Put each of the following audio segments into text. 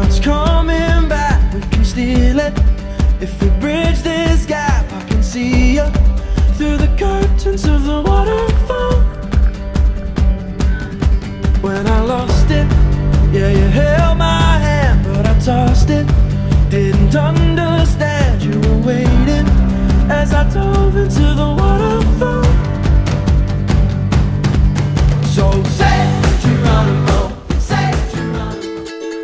what's coming back, we can steal it. If we bridge this gap, I can see you through the curtains of the waterfall. When I lost it, yeah, you held my hand, but I tossed it. Didn't understand you were waiting as I dove into the waterfall. So say Geronimo, say Geronimo.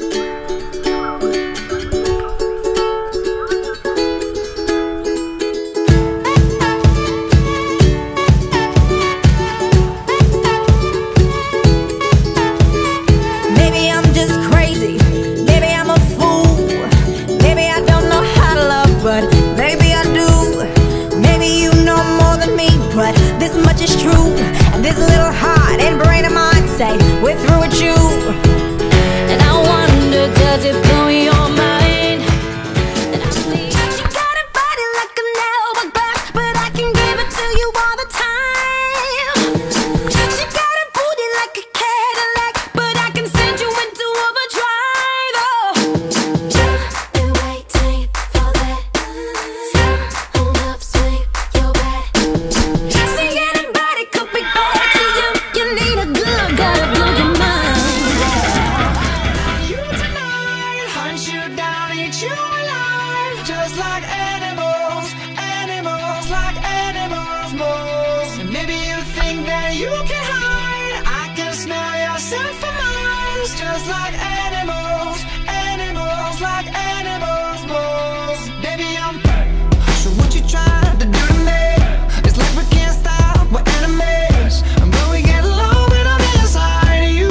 Maybe I'm just crazy, maybe I'm a fool, maybe I don't know how to love, but maybe I do. Maybe you know more than me, but this much is true. And this little heart and brain of mine say we're through with you. And I wonder, does it blow your mind that I believe you got a body like an hourglass, but I can give it to you all the time. She got a booty like a Cadillac, but I can send you into overdrive. Oh, just been waiting for that. Hold up, swing your back. See, anybody could be better to you. You need a good, gotta blow your mind. You tonight, hunt you down, eat you alive, just like animals, animals like animals, moles. And maybe you think that you can hide, I can smell yourself for miles, just like animals, animals like animals, moles. Baby, I'm so what you trying to do to me? It's like we can't stop, we're enemies, but we get along when I'm inside you.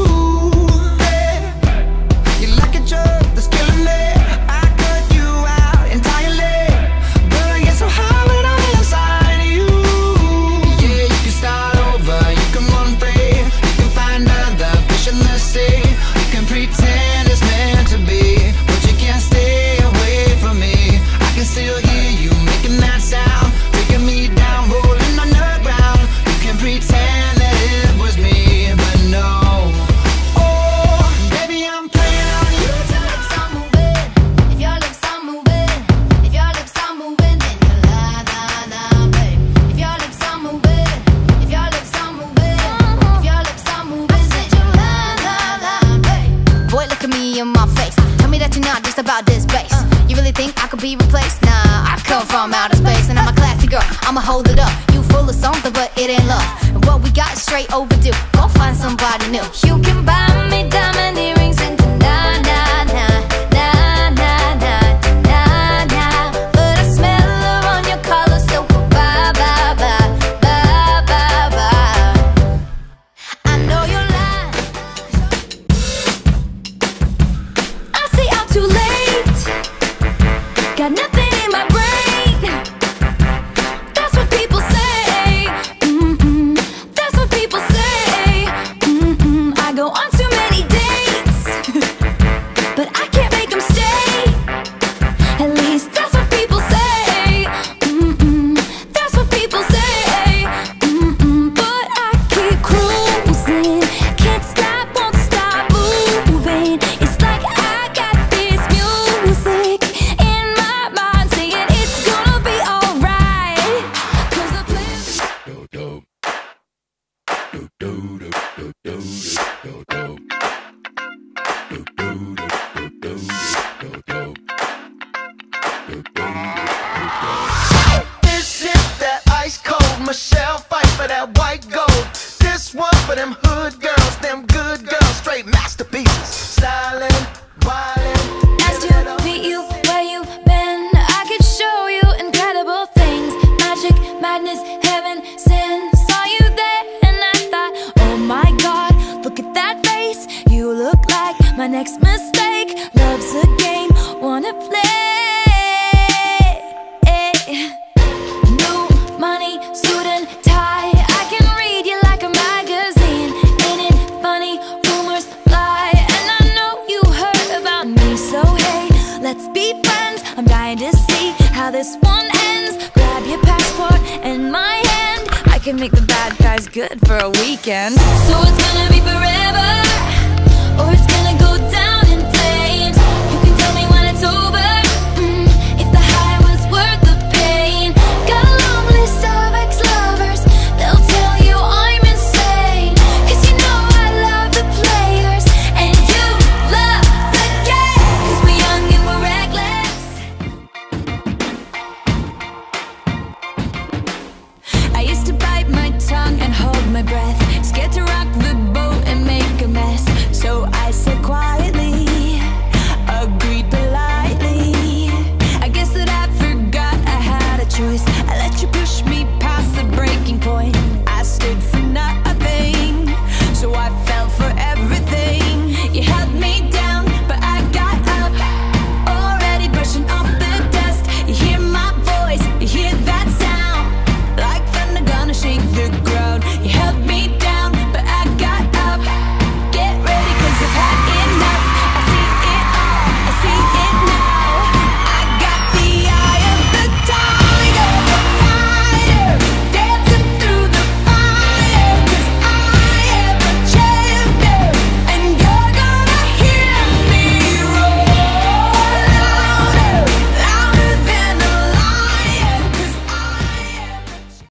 You like a drug that's killing me. I cut you out entirely, but I get so high when I'm inside you. Yeah, you can start over, you can run free, you can find other fish in the sea. You can pretend it's meant to be, but you can't stay away from me. I can still hear you making that sound, taking me down, rolling on the ground. You can pretend that it was me, but no. Oh, baby, I'm playing on you. If your lips are moving, if your lips are moving, then you la la la, babe. If your lips are moving, if your lips are moving, if your lips are moving, then you la la la, babe. Boy, look at me in my face. Tell me that you're not just about this bass. You really think I could be replaced? Nah, I come from outer space, and I'm a classy girl. I'ma hold it up. You full of something, but it ain't love. And what we got is straight overdue. Go find somebody new. You can buy me diamond earrings and na na na na na na na na, but I smell her on your collar, so bye bye bye bye bye bye. I know you're lying. I say I'm too late. Got nothing in my brain. That's what people say. That's what people say. I go on too many dates, but I can't make them stay. At least that's what people say. That's what people say. But I keep cruising, can't stop, won't stop moving. It's like I got this music in my mind saying it's gonna be alright. 'Cause the plan This is that ice cold Michelle fight for that white gold. This one for them hood girls, them good girls, straight masterpieces. Stylin', wildin'. Nice to meet you, where you been? I could show you incredible things. Magic, madness, heaven, sin. Saw you there and I thought, oh my God, look at that face. You look like my next mistake. Love's a game, wanna play. New money, suit and tie. I can read you like a magazine. Ain't it funny? Rumors fly, and I know you heard about me. So hey, let's be friends. I'm dying to see how this one ends. Grab your passport and my hand. I can make the bad guys good for a weekend. So it's gonna be forever, or it's